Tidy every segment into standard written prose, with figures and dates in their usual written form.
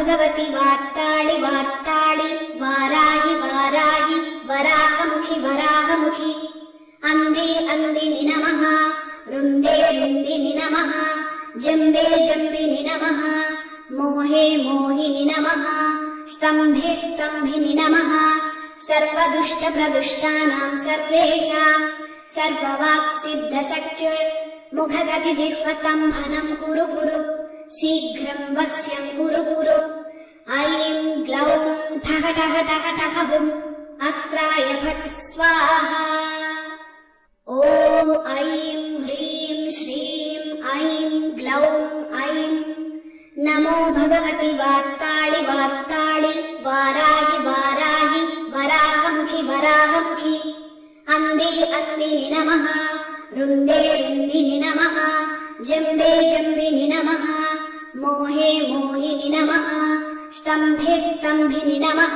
भगवति वार्ताळि वार्ताळि वाराहि वाराहि वराहमुखि वराहमुखि अन्धे अन्दिनि नमः रुन्दे रुन्दिनि नमः जम्बे जम्बिनि नमः मोहे मोहिनि नमः स्तम्भे स्तम्भिनि नमः सर्वदुष्टप्रदुष्टानां सर्वेषां सर्ववाक्सिद्धसच्युर् मुखगतिजिह्वस्तम्भनं कुरु कुरु शीघ्रं वश्यं कुरु कुरु ऐं ग्लौं ठः ठः ठः ठः हुम् अस्त्राय फट् स्वाहा ॐ ऐं ह्रीं श्रीं ऐं ग्लौं ऐं नमो भगवति वार्ताळि वार्ताळि वाराहि वाराहि वराहमुखि वराहमुखि अन्धे अन्दिनि नमः रुन्दे रुन्दिनि नमः जम्बे जम्बिनि नमः मोहे मोहिनि नमः स्तम्भे स्तम्भिनि नमः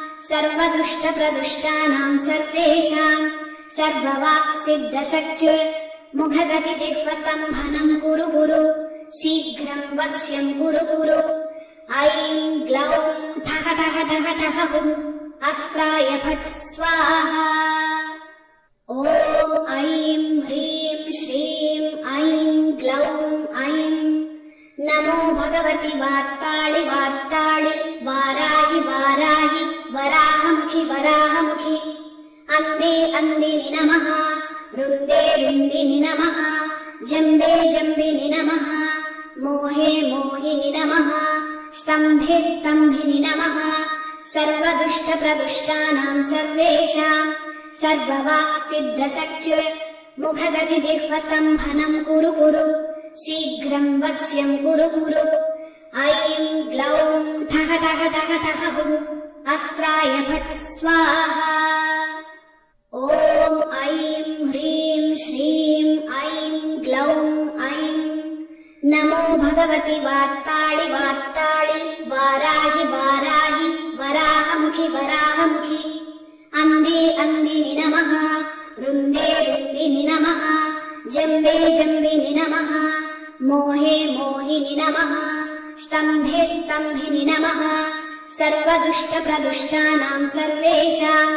सर्वदुष्टप्रदुष्टानां सर्वेषां सर्ववाक्सिद्धसच्युर् मुखगतिजिह्वस्तम्भनं कुरु कुरु शीघ्रं वश्यं कुरु कुरु ऐं ग्लौं ठः ठः ठः ठः हुम् अस्त्राय फट् स्वाहा ॐ ऐं ह्रीं श्रीं ऐं ग्लौं ऐं नमो भगवति वार्ताळि वार्ताळि वाराहि वाराहि वराहमुखि वराहमुखि अन्धे अन्दिनि नमः रुन्दे रुन्दिनि नमः जम्बे जम्बिनि नमः मोहे मोहिनि नमः स्तम्भे स्तम्भिनि नमः सर्वदुष्टप्रदुष्टानां सर्वेषां सर्ववाक्सिद्धसच्युर् मुखगतिजिह्वस्तम्भनं कुरु कुरु शीघ्रं वश्यं कुरु कुरु ऐं ग्लौं ठः ठः ठः ठः हुम् अस्त्राय फट् स्वाहा ॐ ऐं ह्रीं श्रीं ऐं ग्लौं ऐं नमो भगवति वार्ताळि वार्ताळि वाराहि वाराहि वराहमुखि वराहमुखि अन्धे अन्दिनि नमः रुन्दे रुन्दिनि नमः जम्बे जम्बिनि नमः मोहे मोहिनि नमः स्तम्भे स्तम्भिनि नमः सर्वदुष्टप्रदुष्टानां सर्वेषां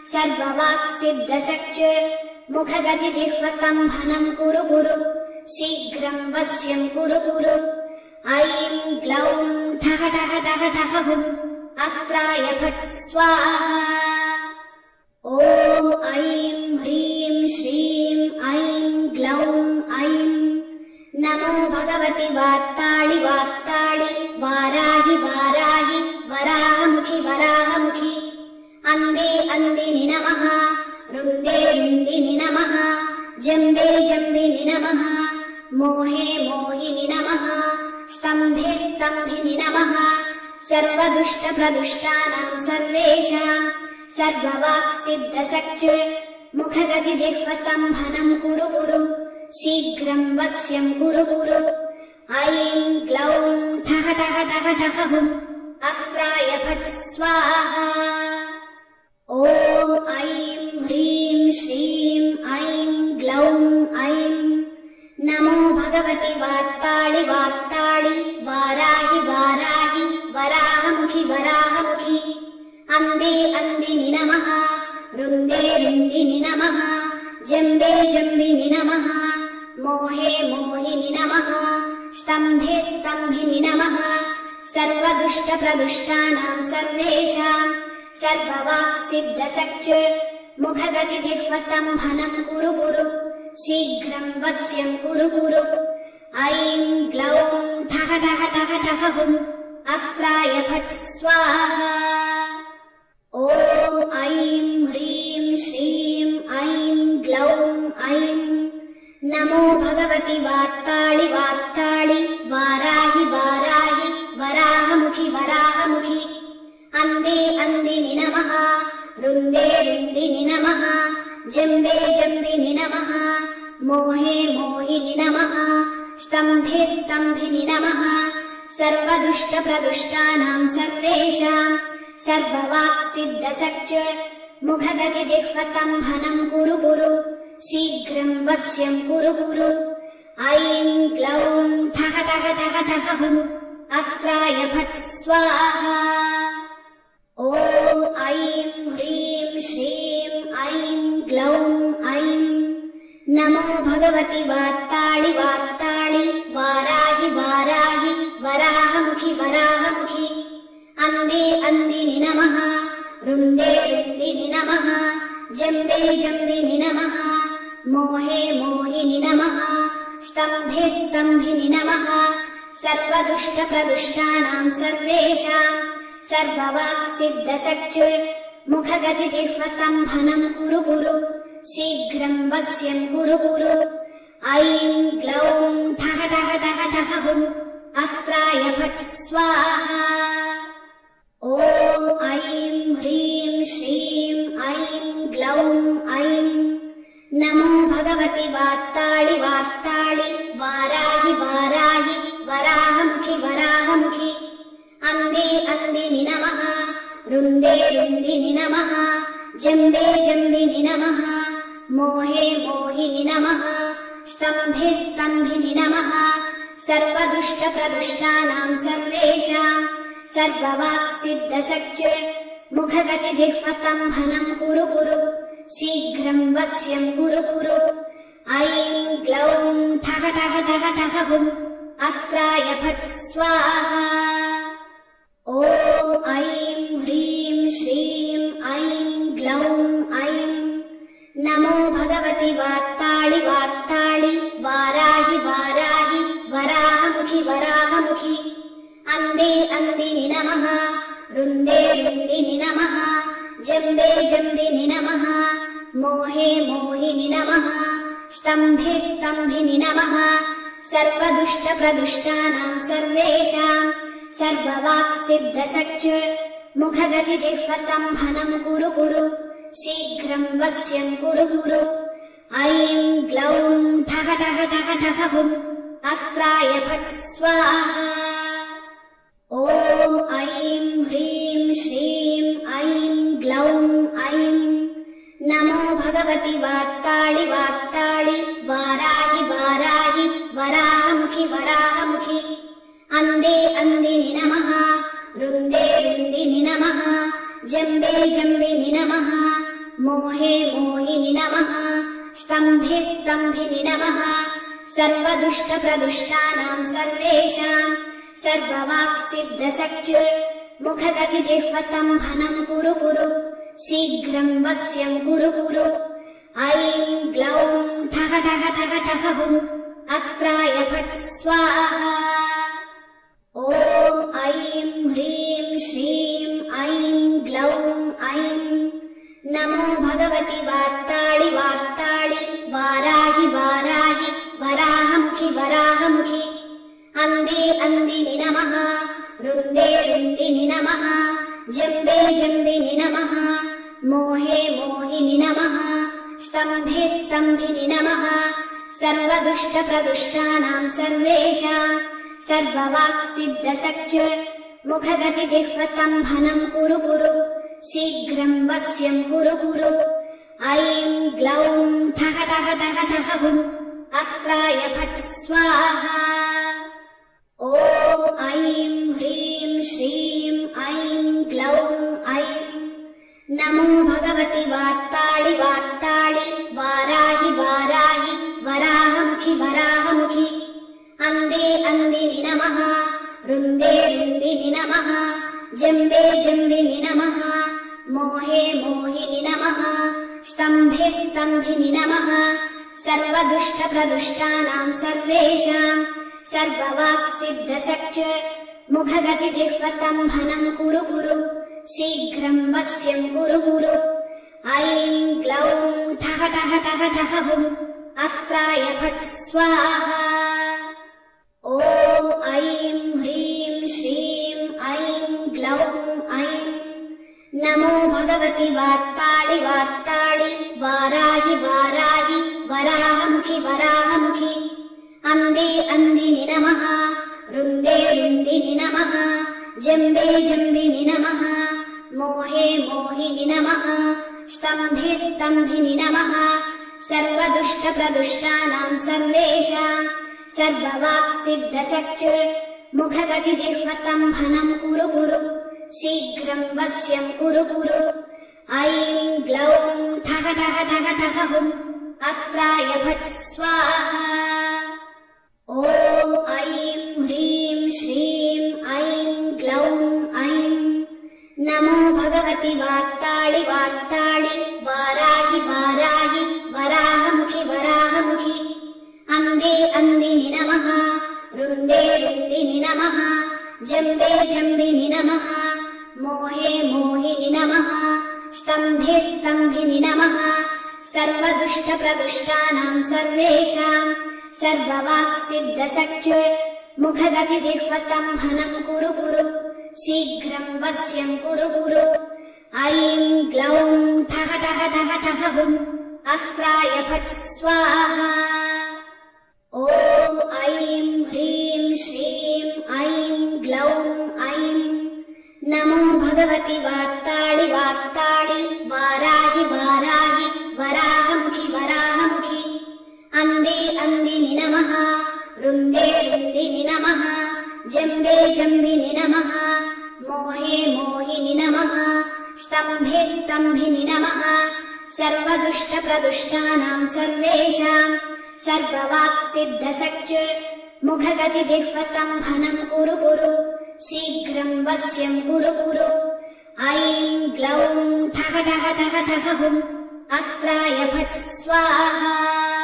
सर्ववाक्सिद्धसच्युर् मुखगतिजिह्वस्तम्भनं कुरु कुरु शीघ्रं वश्यं कुरु कुरु ऐं ग्लौं ठः ठः ठः ठः हुम् अस्त्राय फट् स्वाहा ॐ ऐं ह्रीं श्रीं ऐं ग्लौं ऐं नमो भगवति वार्ताळि वार्ताळि वाराहि वाराहि वराहमुखि वराहमुखि अन्धे अन्दिनि नमः रुन्दे रुन्दिनि नमः जम्बे जम्बिनि नमः मोहे मोहिनि नमः स्तम्भे स्तम्भिनि नमः सर्वदुष्टप्रदुष्टानां सर्वेषां सर्ववाक्सिद्धसच्युर् मुखगतिजिह्वस्तम्भनं कुरु कुरु शीघ्रं वश्यं कुरु कुरु ऐं ग्लौं ठः ठः ठः ठः हुम् अस्त्राय फट् स्वाहा ॐ ऐं ह्रीं श्रीं ऐं ग्लौं ऐं नमो भगवति वार्ताळि वार्ताळि वाराहि वाराहि वराहमुखि वराहमुखि अन्धे अन्दिनि नमः रुन्दे रुन्दिनि नमः जम्बे जम्बिनि नमः मोहे मोहिनि नमः स्तम्भे स्तम्भिनि नमः सर्वदुष्टप्रदुष्टानां सर्वेषां सर्ववाक्सिद्धसच्युर् मुखगतिजिह्वस्तम्भनं कुरु कुरु शीघ्रं वश्यं कुरु कुरु ऐं ग्लौं ठः ठः ठः ठः हुम् अस्त्राय फट् स्वाहा ॐ ऐं ह्रीं श्रीं ऐं ग्लौं ऐं नमो भगवति वार्ताळि वार्ताळि वाराहि वाराहि वराहमुखि वराहमुखि अन्धे अन्दिनि नमः रुन्दे रुन्दिनि नमः जम्बे जम्बिनि नमः मोहे मोहिनि नमः स्तम्भे स्तम्भिनि नमः सर्वदुष्टप्रदुष्टानां सर्वेषां सर्ववाक्सिद्धसच्युर् मुखगतिजिह्वस्तम्भनं कुरु कुरु शीघ्रं वश्यं कुरु कुरु ऐं ग्लौं ठः ठः ठः ठः हुम् अस्त्राय फट् स्वाहा। ॐ ऐं ह्रीं श्रीं ऐं ग्लौं ऐं नमो भगवति वार्ताळि वार्ताळि वाराहि वाराहि वराहमुखि वराहमुखि। अन्धे अन्दिनि नमः। रुन्दे रुन्दिनि नमः। जम्बे जम्बिनि नमः। मोहे मोहिनि नमः। स्तम्भे स्तम्भिनि नमः। सर्वदुष्टप्रदुष्टानां सर्वेषां सर्ववाक्सिद्धचक्षुर्मुखगतिजिह्वस्तम्भनं कुरु कुरु शीघ्रं वश्यं कुरु कुरु। ऐं ग्लौं ठः ठः ठः ठः हुम् अस्त्राय फट् स्वाहा। ॐ ऐं ह्रीं श्रीं ऐं ग्लौं ऐं नमो भगवति वार्ताळि वार्ताळि वाराहि वाराहि वराहमुखि वराहमुखि। अन्धे अन्दिनि नमः। रुन्दे रुन्दिनि नमः। जम्बे जम्बिनि नमः। मोहे मोहिनि नमः। स्तम्भे स्तम्भिनि नमः। सर्वदुष्टप्रदुष्टानां सर्वेषां सर्ववाक्सिद्धचक्षुर्मुखगतिजिह्वस्तम्भनं कुरु कुरु शीघ्रं वश्यं कुरु कुरु। ऐं ग्लौं ठः ठः ठः ठः हुम् अस्त्राय फट् स्वाहा। ॐ ऐं ह्रीं श्रीं ऐं ग्लौं ऐं नमो भगवति वार्ताळि वार्ताळि वाराहि वाराहि वराहमुखि वराहमुखि। अन्धे अन्दिनि नमः। रुन्दे रुन्दिनि नमः। जम्बे जम्बिनि नमः। मोहे मोहिनि नमः। स्तम्भे स्तम्भिनि नमः। सर्वदुष्टप्रदुष्टानां सर्वेषां सर्ववाक्सिद्धचक्षुर्मुखगतिजिह्वस्तम्भनं कुरु कुरु शीघ्रं वश्यं कुरु कुरु। ऐं ग्लौं ठः ठः ठः ठः हुम् अस्त्राय फट् स्वाहा। ॐ ऐं ह्रीं श्रीं ऐं ग्लौं ऐं नमो भगवति वार्ताळि वार्ताळि वाराहि वाराहि वराहमुखि वराहमुखि। अन्धे अन्दिनि नमः। रुन्दे रुन्दिनि नमः। जम्बे जम्बिनि नमः। मोहे मोहिनि नमः। स्तम्भे स्तम्भिनि नमः। सर्वदुष्टप्रदुष्टानां सर्वेषां सर्ववाक्सिद्धचक्षुर्मुखगतिजिह्वस्तम्भनं कुरु कुरु शीघ्रं वश्यं कुरु कुरु। ऐं ग्लौं ठः ठः ठः ठः हुम् अस्त्राय फट् स्वाहा। ॐ ऐं ह्रीं श्रीं ऐं ग्लौं ऐं नमो भगवति वार्ताळि वार्ताळि वाराहि वाराहि वराहमुखि वराहमुखि। अन्धे अन्दिनि नमः। रुन्दे रुन्दिनि नमः। जम्बे जम्बिनि नमः। मोहे मोहिनि नमः। स्तम्भे स्तम्भिनि नमः। सर्वदुष्टप्रदुष्टानां सर्वेषां सर्ववाक्सिद्धचक्षुर्मुखगतिजिह्वस्तम्भनं कुरु कुरु शीघ्रं वश्यं कुरु कुरु। ऐं ग्लौं ठः ठः ठः ठः हुम् अस्त्राय फट् स्वाहा। ॐ ऐं ह्रीं श्रीं ऐं ग्लौं ऐं नमो भगवति वार्ताळि वार्ताळि वाराहि वाराहि वराहमुखि वराहमुखि। अन्धे अन्दिनि नमः। रुन्दे रुन्दिनि नमः। जम्बे जम्बिनि नमः। मोहे मोहिनि नमः। स्तम्भे स्तम्भिनि नमः। सर्वदुष्टप्रदुष्टानां सर्वेषां सर्ववाक्सिद्धचक्षुर्मुखगतिजिह्वस्तम्भनं कुरु कुरु शीघ्रं वश्यं कुरु कुरु। ऐं ग्लौं ठः ठः ठः ठः हुम् अस्त्राय फट् स्वाहा। ॐ ऐं ह्रीं श्रीं ऐं ग्लौं ऐं नमो भगवति वार्ताळि वार्ताळि वाराहि वाराहि वराहमुखि वराहमुखि। अन्धे अन्दिनि नमः। रुन्दे रुन्दिनि नमः। जम्बे जम्बिनि नमः। मोहे मोहिनि नमः। स्तम्भे स्तम्भिनि नमः। सर्वदुष्टप्रदुष्टानां सर्वेषां सर्ववाक्सिद्धचक्षुर्मुखगतिजिह्वस्तम्भनं मुखगतिजिह्वस्तम्भनम् कुरु कुरु शीघ्रम् वश्यम् कुरु कुरु ऐं ग्लौं ठः ठः ठः ठः हुम् अस्त्राय फट् स्वाहा ॐ ऐं ह्रीं श्रीं ऐं ग्लौं ऐं नमो भगवति वार्ताळि वार्ताळि वाराहि वाराहि वराहमुखि वराहमुखि अन्धे अन्दिनि नमः रुन्दे रुन्दिनि नमः जम्बे जम्बिनि नमः मोहे मोहिनि नमः स्तम्भे स्तम्भिनि नमः सर्वदुष्टप्रदुष्टानाम् सर्वेषाम् सर्ववाक्सिद्धसख्युर् मुखगतिजिह्वस्तम्भनम् कुरु कुरु शीघ्रम् वश्यम् कुरु कुरु ऐं ग्लौं ठः ठः ठः ठः हुम् अस्त्राय फट् स्वाहा ॐ ऐं ह्रीं श्रीं ऐं ग्लौं ऐं नमो भगवति वार्ताळि वार्ताळि वाराहि वाराहि वराहमुखि वराहमुखि अन्धे अन्दिनि नमः रुन्दे रुन्दिनि नमः जम्बे जम्बिनि नमः मोहे मोहिनि नमः स्तम्भे स्तम्भिनि नमः सर्वदुष्टप्रदुष्टानाम् सर्वेषाम् सर्ववाक्सिद्धसख्युर् मुखगतिजिह्वस्तम्भनम् कुरु कुरु शीघ्रम् वश्यम् कुरु कुरु ऐं ग्लौं ठः ठः ठः ठः हुम् अस्त्राय फट् स्वाहा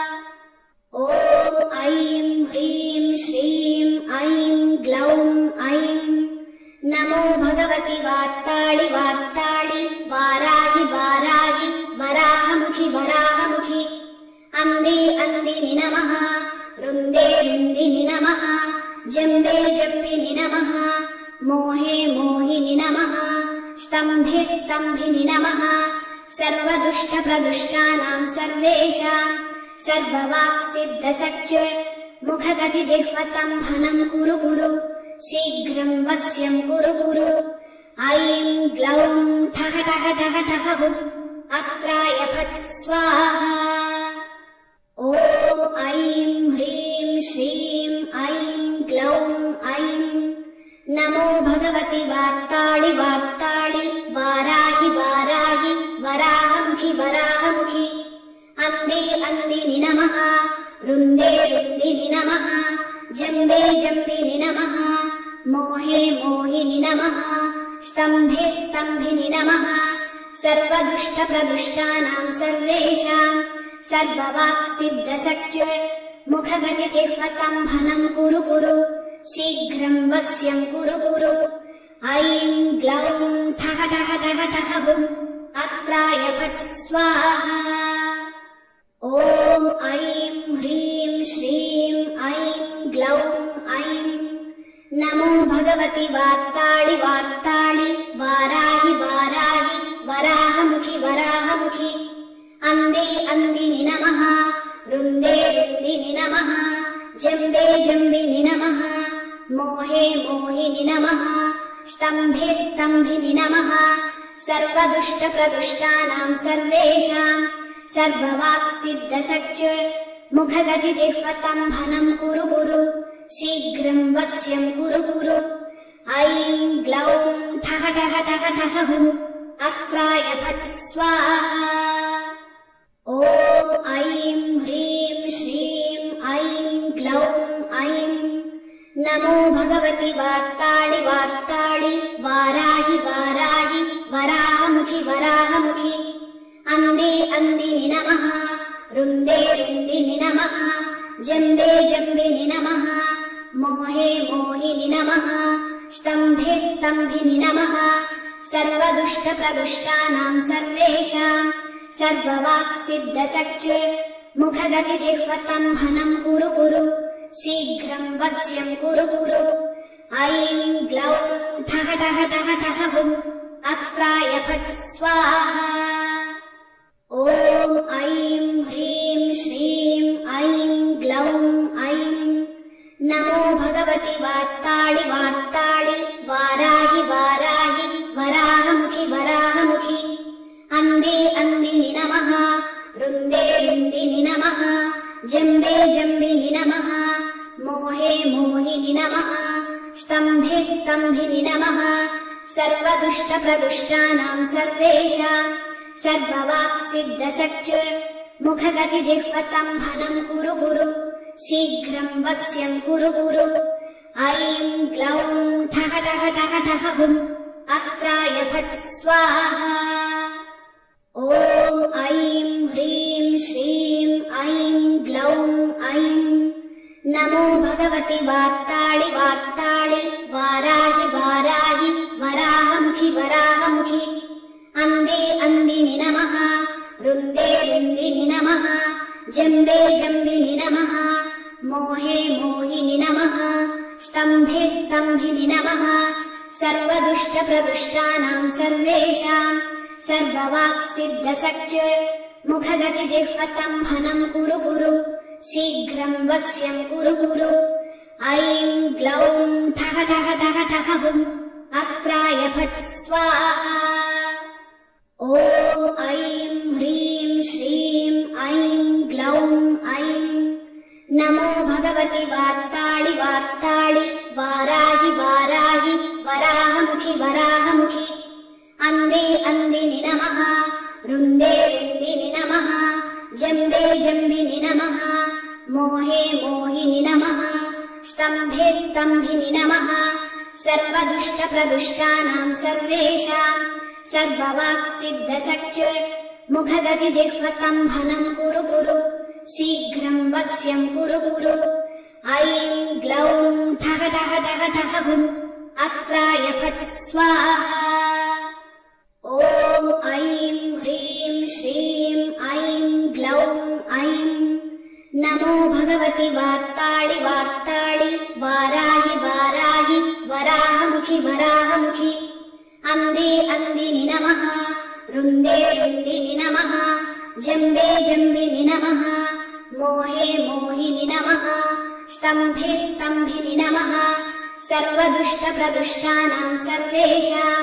ॐ ऐं ह्रीं श्रीं ऐं ग्लौं ऐं नमो भगवति वार्ताळि वार्ताळि वाराहि वाराहि वराहमुखि वराहमुखि अन्धे अन्दिनि नमः रुन्दे रुन्दिनि नमः जम्बे जम्बिनि नमः मोहे मोहिनि नमः स्तम्भे स्तम्भिनि नमः सर्वदुष्टप्रदुष्टानाम् सर्वेषाम् सर्ववाक्सिद्धसख्युर् मुखगतिजिह्वस्तम्भनम् कुरु कुरु शीघ्रम् वश्यम् कुरु कुरु ऐं ग्लौं ठः ठः ठः ठः हुम् अस्त्राय फट् स्वाहा ॐ ऐं ह्रीं श्रीं ऐं ग्लौं ऐं नमो भगवति वार्ताळि वार्ताळि वाराहि वाराहि वराहमुखि वराहमुखि अन्धे अन्दिनि नमः रुन्दे रुन्दिनि नमः जम्बे जम्बिनि नमः मोहे मोहिनि नमः स्तम्भे स्तम्भिनि नमः सर्वदुष्टप्रदुष्टानाम् सर्वेषाम् सर्ववाक्सिद्धसख्युर् मुखगतिजिह्वस्तम्भनम् कुरु कुरु शीघ्रम् वश्यम् कुरु कुरु ऐं ग्लौं ठः ठः ठः ठः हुम् अस्त्राय फट् स्वाहा ॐ ऐं ह्रीं श्रीं ऐं ग्लौं ऐं नमो भगवति वार्ताळि वार्ताळि वाराहि वाराहि वराहमुखि वराहमुखि अन्धे अन्दिनि नमः रुन्दे रुन्दिनि नमः जम्बे जम्बिनि नमः मोहे मोहिनि नमः स्तम्भे स्तम्भिनि नमः सर्वदुष्टप्रदुष्टानाम् सर्वेषाम् सर्ववाक्सिद्धसख्युर् मुखगतिजिह्वस्तम्भनम् कुरु कुरु शीघ्रम् वश्यम् कुरु कुरु ऐं ग्लौं ठः ठः ठः ठः हुम् अस्त्राय फट् स्वाहा ॐ ऐं ह्रीं श्रीं ऐं ग्लौं ऐं नमो भगवति वार्ताळि वार्ताळि वाराहि वाराहि वराहमुखि वराहमुखि अन्धे अन्दिनि नमः रुन्दे रुन्दिनि नमः जम्बे जम्बिनि नमः मोहे मोहिनि नमः स्तम्भे स्तम्भिनि नमः सर्वदुष्टप्रदुष्टानाम् सर्वेषाम् सर्ववाक्सिद्धसख्युर् मुखगतिजिह्वस्तम्भनम् कुरु कुरु शीघ्रम् वश्यम् कुरु कुरु ऐं ग्लौं ठः ठः ठः ठः हुम् अस्त्राय फट् स्वाहा ॐ ऐं ह्रीं श्रीं ऐं ग्लौं ऐं नमो भगवति वार्ताळि वार्ताळि वाराहि वाराहि वराहमुखि वराहमुखि अन्धे अन्दिनि नमः रुन्दे रुन्दिनि नमः जम्बे जम्बिनि नमः मोहे मोहिनि नमः स्तम्भे स्तम्भिनि नमः सर्वदुष्टप्रदुष्टानाम् सर्वेषाम् सर्ववाक्सिद्धसच्युर्मुखगतिजिह्वस्तम्भनम् कुरु कुरु शीघ्रम् वश्यम् कुरु कुरु ऐं ग्लौं ठः ठः ठः ठः हुम् अस्त्राय फट् स्वाहा ॐ ऐं ह्रीं श्रीं ऐं ग्लौं ऐं नमो भगवति वार्ताळि वार्ताळि वाराहि वाराहि वराहमुखि वराहमुखि अन्धे अन्दिनि नमः रुन्दे रुन्दिनि नमः जम्बे जम्बिनि नमः मोहे मोहिनि नमः स्तम्भे स्तम्भिनि नमः सर्वदुष्टप्रदुष्टानाम् सर्वेषाम् सर्ववाक्सिद्धसच्युर्मुखगतिजिह्वस्तम्भनम् कुरु कुरु शीघ्रम् वश्यम् कुरु कुरु ऐं ग्लौं ठः ठः ठः ठः हुम् अस्त्राय फट् स्वाहा ॐ ऐं ह्रीं श्रीं ऐं ग्लौं ऐं नमो भगवति वार्ताळि वार्ताळि वाराहि वाराहि वराहमुखि वराहमुखि अन्धे अन्दिनि नमः रुन्दे रुन्दिनि नमः जम्बे जम्बिनि नमः मोहे मोहिनि नमः स्तम्भे स्तम्भिनि नमः सर्वदुष्टप्रदुष्टानाम् सर्वेषाम् सर्ववाक्सिद्धसच्युर्मुखगतिजिह्वस्तम्भनम् कुरु कुरु शीघ्रम् वश्यम् कुरु कुरु ऐं ग्लौं ठः ठः ठः ठः हुम् अस्त्राय फट् स्वाहा ॐ ऐं ह्रीं श्रीं ऐं ग्लौं ऐं नमो भगवति वार्ताळि वार्ताळि वाराहि वाराहि वराहमुखि वराहमुखि अन्धे अन्दिनि नमः रुन्दे रुन्दिनि नमः जम्बे जम्बिनि नमः मोहे मोहिनि नमः स्तम्भे स्तम्भिनि नमः सर्वदुष्टप्रदुष्टानाम् सर्वेषाम्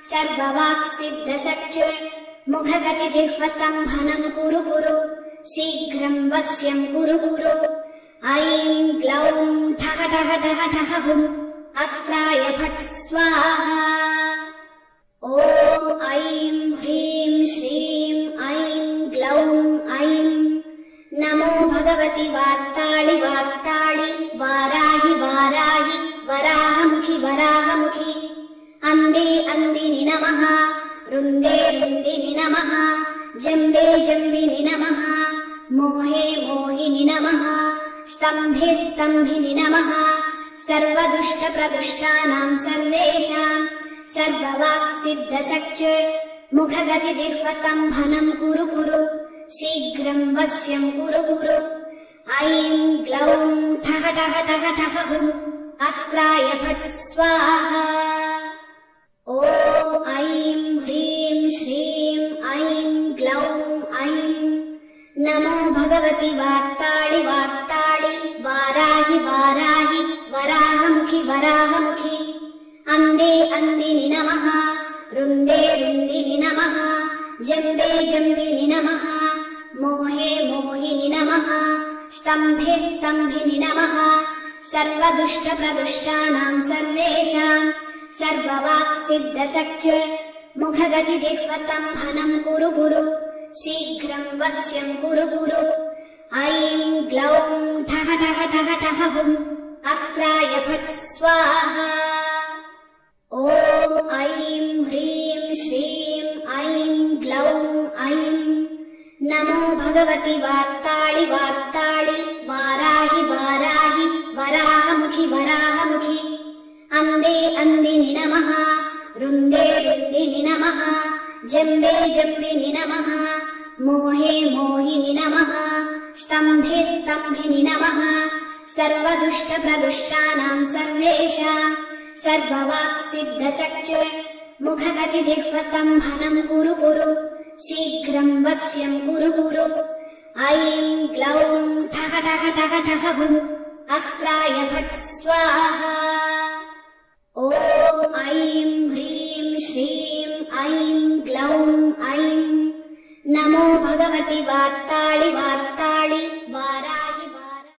सर्ववाक्सिद्धसच्युर्मुखगतिजिह्वस्तम्भनम् कुरु कुरु शीघ्रम् वश्यम् कुरु कुरु ऐं ग्लौं ठः ठः ठः ठः हुम् अस्त्राय फट् स्वाहा ॐ ऐं ह्रीं श्रीं ऐं ग्लौं ऐं नमो भगवति वार्ताळि वार्ताळि वाराहि वाराहि वराहमुखि वराहमुखि अन्धे अन्दिनि नमः रुन्दे रुन्दिनि नमः जम्बे जम्बिनि नमः मोहे मोहिनि नमः स्तम्भे स्तम्भिनि नमः सर्वदुष्टप्रदुष्टानाम् सर्वेषाम् सर्ववाक्सिद्धसच्युर्मुखगतिजिह्वस्तम्भनम् कुरु कुरु शीघ्रम् वश्यम् कुरु कुरु ऐं ग्लौं ठः ठः ठः ठः हुम् अस्त्राय फट् स्वाहा ॐ ऐं ह्रीं श्रीं ऐं ग्लौं ऐं नमो भगवति वार्ताळि वार्ताळि वाराहि वाराहि वराहमुखि वराहमुखि अन्धे अन्दिनि नमः रुन्दे रुन्दिनि नमः जम्बे जम्बिनि नमः मोहे मोहिनि नमः स्तम्भे स्तम्भिनि नमः सर्वदुष्टप्रदुष्टानाम् सर्वेषाम् सर्ववाक्सिद्धसच्युर्मुखगतिजिह्वस्तम्भनम् कुरु कुरु शीघ्रम् वश्यम् कुरु कुरु ऐं ग्लौं ठः ठः ठः ठः हुम् अस्त्राय फट् स्वाहा ॐ ऐं ह्रीं श्रीं ऐं ग्लौं ऐं नमो भगवति वार्ताळि वार्ताळि वाराहि वाराहि वराहमुखि वराहमुखि अन्धे अन्दिनि नमः रुन्दे रुन्दिनि नमः जम्बे जम्बिनि नमः मोहे मोहिनि नमः स्तम्भे स्तम्भिनि नमः सर्वदुष्टप्रदुष्टानाम् सर्वेषाम् सर्ववाक्सिद्धसच्युर्मुखगतिजिह्वस्तम्भनम् कुरु कुरु शीघ्रम् वश्यम् कुरु कुरु ऐं ग्लौं ठः ठः ठः ठः हुम् अस्त्राय फट् स्वाहा ॐ ऐं ह्रीं श्रीं ऐं ग्लौं ऐं नमो भगवति वार्ताळि वार्ताळि